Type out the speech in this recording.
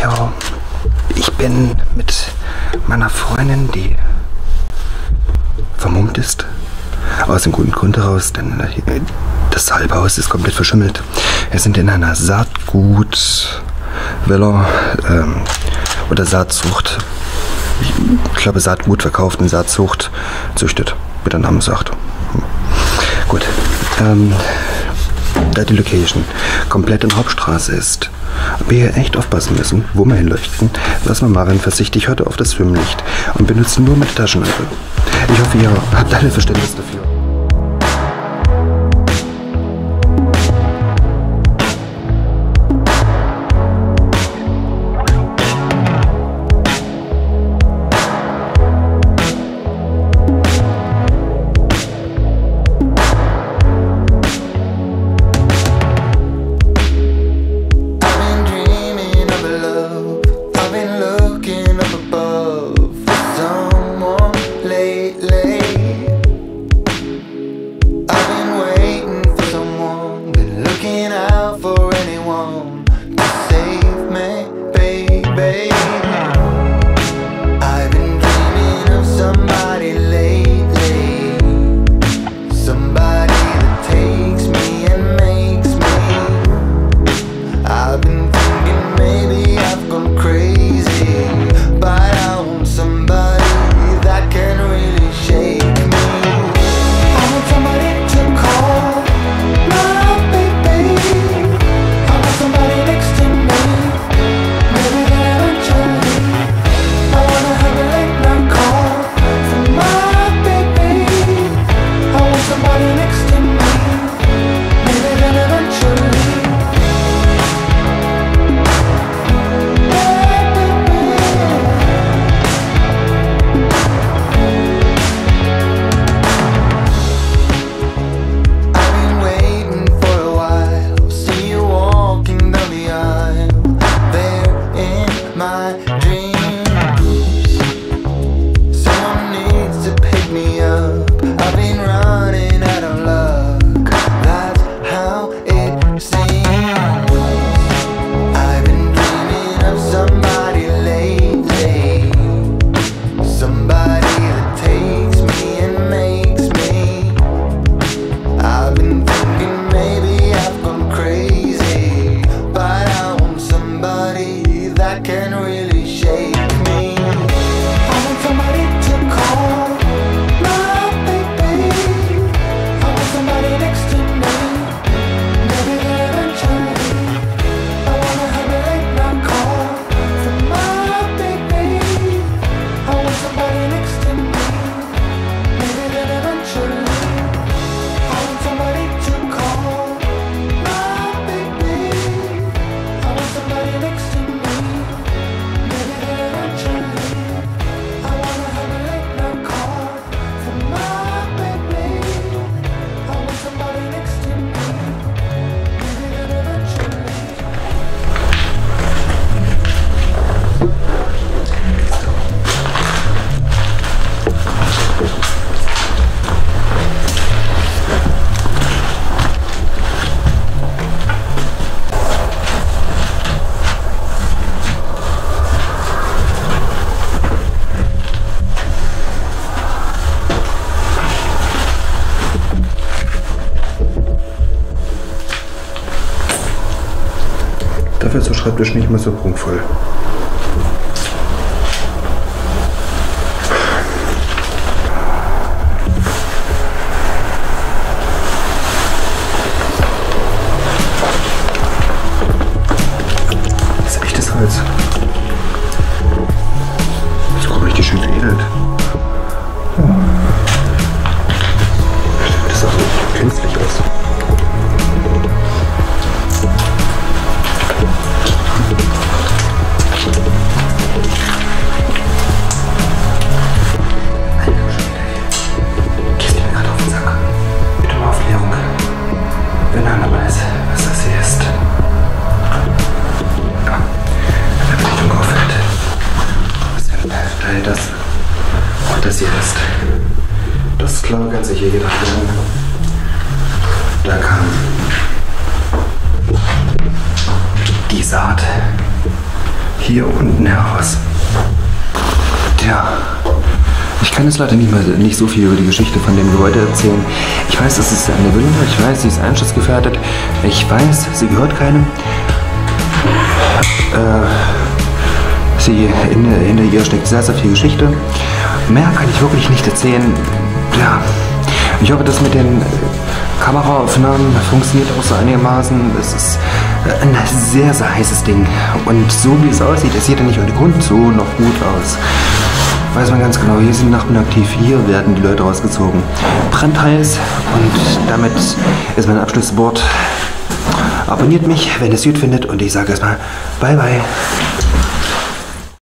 Ja, ich bin mit meiner Freundin, die vermummt ist, aus dem guten Grund heraus, denn das halbe Haus ist komplett verschimmelt. Wir sind in einer Saatgutvilla oder Saatzucht. Ich glaube, Saatgut verkauft und Saatzucht züchtet, wie der Name sagt. Gut. Da die Location komplett in Hauptstraße ist, wir hier echt aufpassen müssen, wo wir hinleuchten, lassen wir Maren vorsichtig heute auf das Schwimmlicht und benutzen nur mit Taschenlampe. Ich hoffe, ihr habt alle Verständnis dafür. Dafür ist der Schreibtisch nicht mehr so prunkvoll. Das ist echtes Holz. Das ist richtig schön veredelt. Ja. Das sah so künstlich aus. Das hier ist. Das glaube ganz sicher gedacht werden. Da kam die Saat hier unten heraus. Tja, ich kann jetzt leider nicht so viel über die Geschichte von dem Gebäude erzählen. Ich weiß, es ist eine Villa, ich weiß, sie ist einsturzgefährdet, ich weiß, sie gehört keinem. Hinter ihr steckt sehr, sehr viel Geschichte. Mehr kann ich wirklich nicht erzählen. Ja, ich hoffe, dass mit den Kameraaufnahmen funktioniert auch so einigermaßen. Es ist ein sehr, sehr heißes Ding. Und so wie es aussieht, es sieht ja nicht ohne Grund so noch gut aus. Weiß man ganz genau, hier sind Nachbarn aktiv, hier werden die Leute rausgezogen. Brandheiß und damit ist mein Abschlusswort. Abonniert mich, wenn ihr es gut findet und ich sage erstmal bye bye.